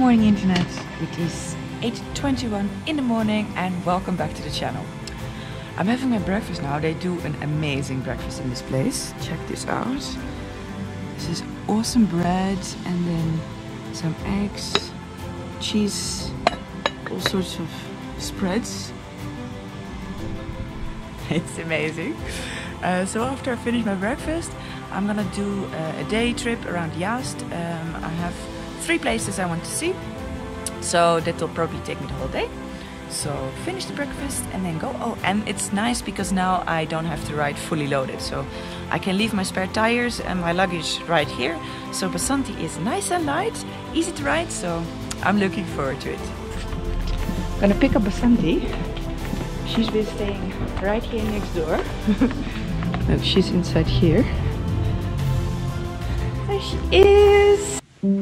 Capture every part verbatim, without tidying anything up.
morning internet, it is eight twenty-one in the morning and welcome back to the channel. I'm having my breakfast now. They do an amazing breakfast in this place. Check this out. This is awesome bread and then some eggs, cheese, all sorts of spreads. It's amazing. Uh, so after I finish my breakfast, I'm gonna do uh, a day trip around Yaast. Um, I have three places I want to see, so that will probably take me the whole day. So finish the breakfast and then go. Oh, and it's nice because now I don't have to ride fully loaded, so I can leave my spare tires and my luggage right here. So Basanti is nice and light, easy to ride, so I'm looking forward to it. I'm gonna pick up Basanti. She's been staying right here next door. Look, she's inside here. There she is!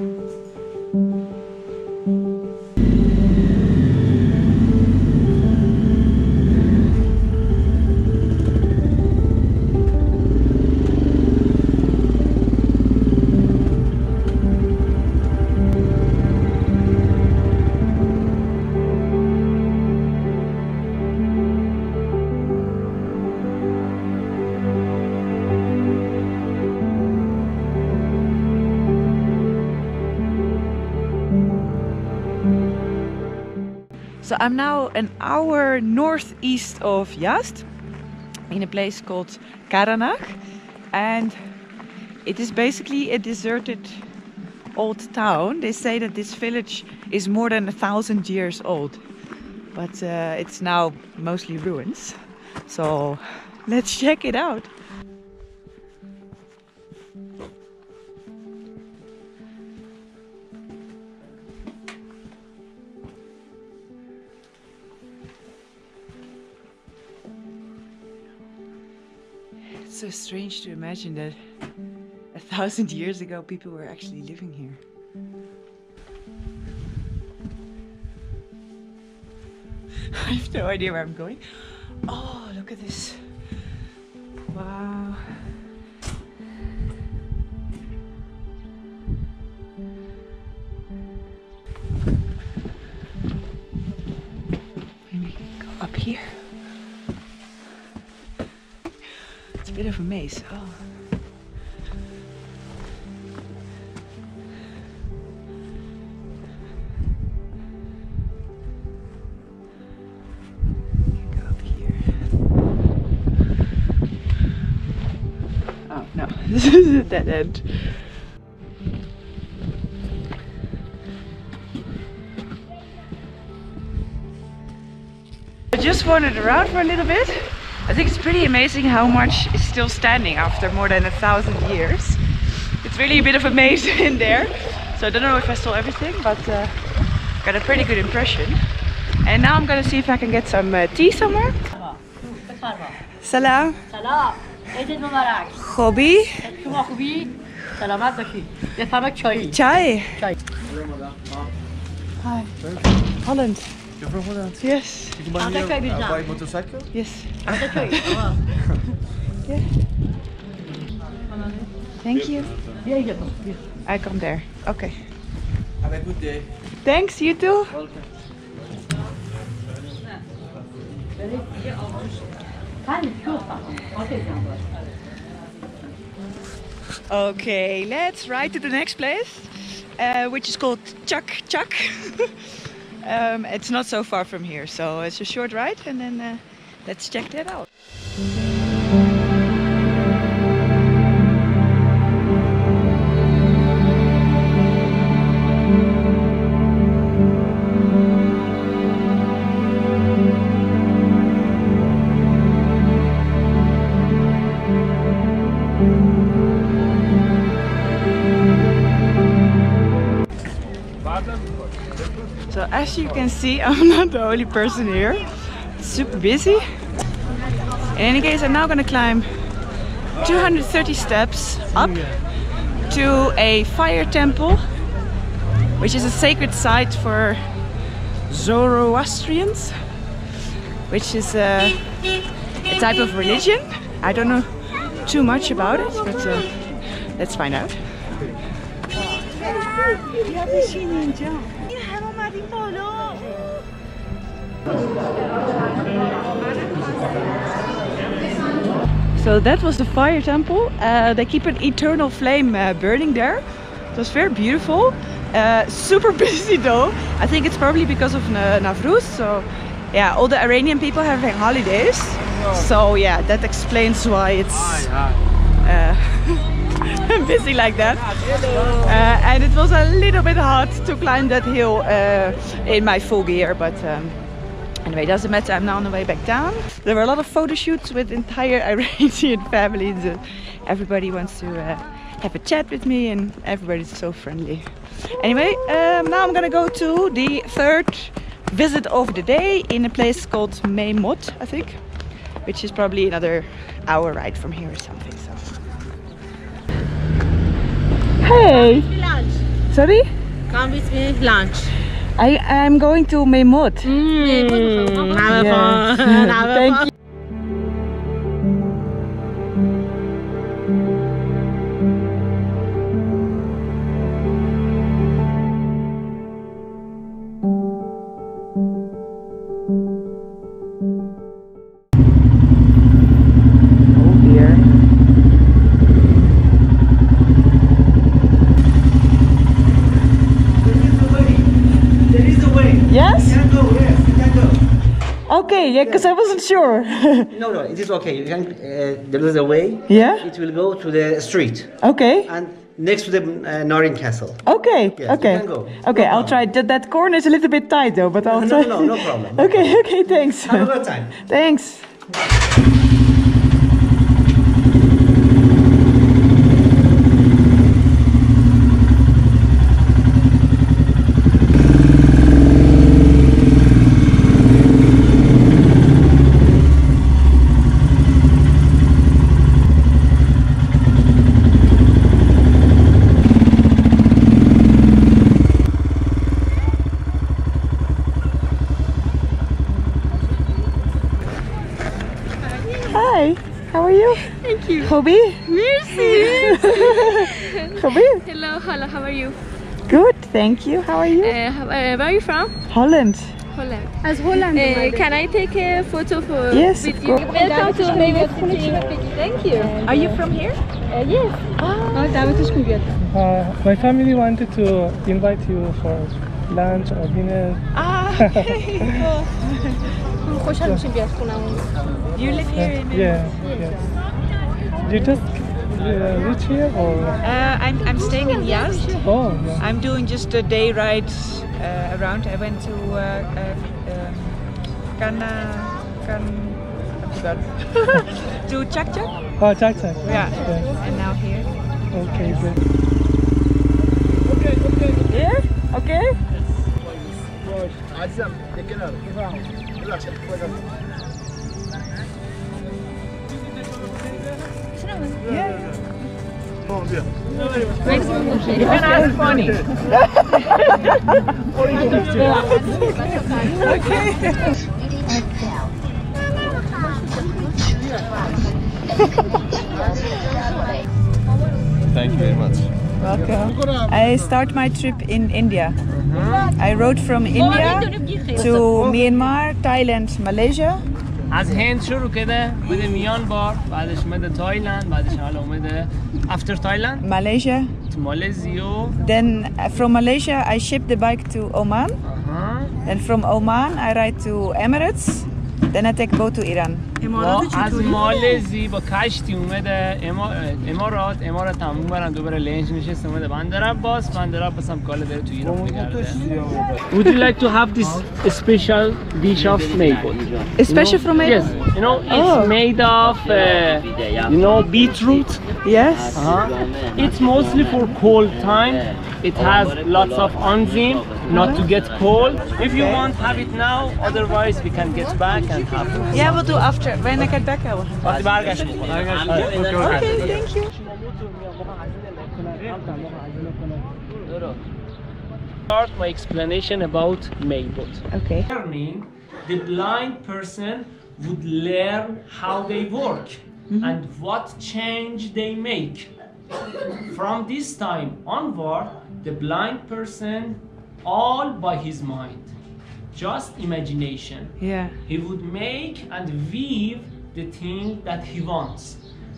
So I'm now an hour northeast of Yaast, in a place called Karanach, and it is basically a deserted old town. They say that this village is more than a thousand years old, but uh, it's now mostly ruins. So let's check it out. It's so strange to imagine that a thousand years ago people were actually living here. I have no idea where I'm going. Oh, look at this. Wow. Maybe go up here. It's a bit of a maze. Oh. Go up here. Oh no, this is a dead end. I just wandered around for a little bit. I think it's pretty amazing how much is still standing after more than a thousand years. It's really a bit of a maze in there, so I don't know if I saw everything, but uh, got a pretty good impression. And now I'm gonna see if I can get some uh, tea somewhere. Salam. سلام. عید مبارک. خوبی؟ شما خوبی؟ سلامت باشی. بفرمایید چایی. Chai. چای. Hi. Holland. You're from Holland? Yes. You can buy me a, uh, buy a motorcycle? Yes. آتا چایی. Yeah. Thank you. بیا اینجا تو. بیا. I come there. Okay. Have a good day. Thanks, you too. Welcome. Okay, let's ride to the next place, uh, which is called Chak Chak. um, it's not so far from here, so it's a short ride, and then uh, let's check that out. So as you can see, I'm not the only person here. It's super busy. In any case, I'm now gonna climb two hundred thirty steps up to a fire temple, which is a sacred site for Zoroastrians, which is a, a type of religion. I don't know too much about it, but uh, let's find out. So that was the fire temple. Uh, they keep an eternal flame uh, burning there. It was very beautiful. Uh, super busy though. I think it's probably because of uh, Nowruz. So yeah, all the Iranian people are having holidays. So yeah, that explains why it's uh, busy like that. Uh, and it was a little bit hard to climb that hill uh, in my full gear, but um, anyway, doesn't matter. I'm now on the way back down. There were a lot of photo shoots with entire Iranian families. Uh, everybody wants to uh, have a chat with me, and everybody's so friendly. Anyway, um, now I'm gonna go to the third visit of the day in a place called Meimot, I think, which is probably another hour ride from here or something. So. Hey! Lunch. Sorry? Come with me lunch. I am going to Meimot. Mm. Yes. Thank you. Okay, yeah, because I wasn't sure. No, no, it is okay. You can. Uh, there is a way. Yeah. It will go to the street. Okay. And next to the uh, Narin Castle. Okay. Yes, okay. you can go. Okay, No I'll try. That that corner is a little bit tight though, but I'll No, try. no, no, no problem. No Okay. Okay. Thanks. Have a good time. Thanks. Hi, how are you? Thank you. Hobby? Merci. Hobby? Hello, hello, how are you? Good, thank you. How are you? Uh, how- uh, where are you from? Holland. Holland. As Holland. Uh, can I take a photo for Yes, with of you? course. Welcome to Meimot City. Thank you. Are you from here? Uh, yes. Uh, my family wanted to invite you for lunch or dinner. Ah, okay. خوشحال میشیم بیاد خونمون. You live here in Yeah, yes. You just uh, reach here or? Uh, I'm, I'm staying in Yazd. Oh, yeah. I'm doing just a day ride uh, around. I went to uh, uh, um, Kana, Kan, I forgot. to Chak Chak. Oh, Chak Chak. Yeah. Yeah. And now here. Okay, good. Here? Okay. Yeah. You can ask funny. Thank you very much. Welcome. I start my trip in India. I rode from India to Myanmar, Thailand, Malaysia. از هند شروع کرده بده میانمار بعدش اومده تایلند بعدش حالا اومده after Thailand Malaysia. to Malaysia. Then uh, from Malaysia I ship the bike to Oman. Uh-huh. Then from Oman I ride to Emirates. Then I take boat to Iran. و از مالزی با کشتی اومده اما- امارات امارات هم برن دوباره لنج نشسته اومده بندر عباس بندر عباس هم کالا داره تو ایران میگرده. Would you like to have this special dish of Meimot? Especially from Iran? Yes, you know it's Oh. made of uh, you know beetroot. Yes. Uh-huh. It's mostly for cold time. It has lots of enzyme not to get cold. If you want, have it now. Otherwise, we can get back and have it. Yeah, we'll do after. When I get back, I will have. وقتی برگشت می‌کنم. Okay, thank you. Start my explanation about Meimot. Okay. Learning, the blind person would learn how they work and what change they make. From this time onward, the blind person all by his mind. just imagination. Yeah. He would make and weave the thing that he wants.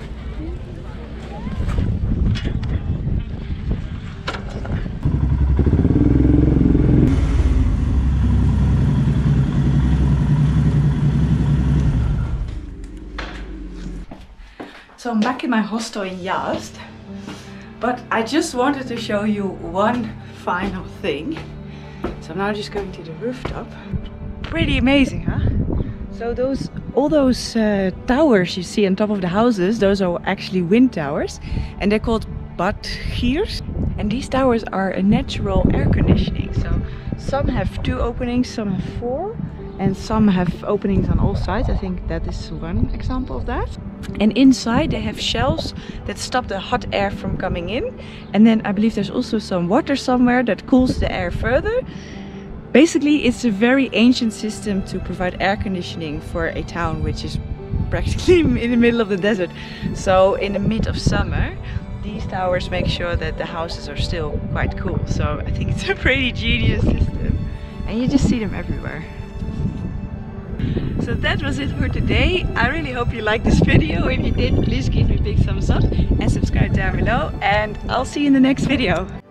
So I'm back in my hostel in Yaast, but I just wanted to show you one final thing. So I'm now just going to the rooftop. Pretty amazing, huh? So those, all those uh, towers you see on top of the houses, those are actually wind towers, and they're called badgiers. And these towers are a natural air conditioning. So some have two openings, some have four, and some have openings on all sides. I think that is one example of that. And inside they have shelves that stop the hot air from coming in. And then I believe there's also some water somewhere that cools the air further. Basically, it's a very ancient system to provide air conditioning for a town which is practically in the middle of the desert. So in the mid of summer, these towers make sure that the houses are still quite cool. So I think it's a pretty genius system. And you just see them everywhere. So that was it for today. I really hope you liked this video. If you did, please give me a big thumbs up and subscribe down below. And I'll see you in the next video.